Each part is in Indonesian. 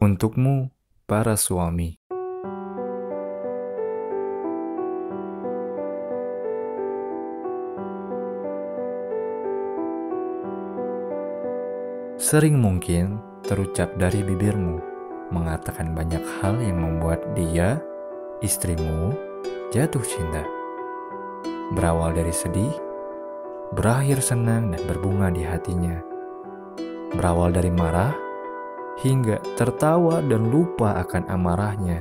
Untukmu, para suami. Sering mungkin terucap dari bibirmu, mengatakan banyak hal yang membuat dia, istrimu, jatuh cinta. Berawal dari sedih, berakhir senang dan berbunga di hatinya. Berawal dari marah, hingga tertawa dan lupa akan amarahnya.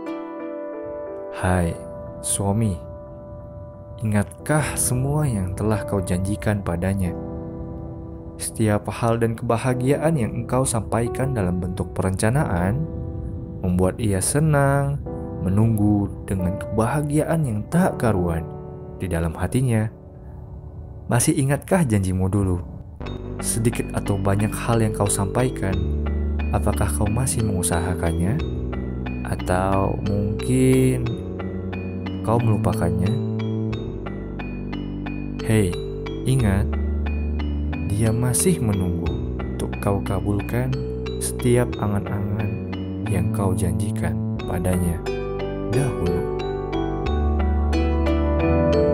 Hai, suami, ingatkah semua yang telah kau janjikan padanya? Setiap hal dan kebahagiaan yang engkau sampaikan dalam bentuk perencanaan membuat ia senang, menunggu dengan kebahagiaan yang tak karuan di dalam hatinya. Masih ingatkah janjimu dulu? Sedikit atau banyak hal yang kau sampaikan, apakah kau masih mengusahakannya? Atau mungkin kau melupakannya? Hei, ingat, dia masih menunggu untuk kau kabulkan setiap angan-angan yang kau janjikan padanya dahulu.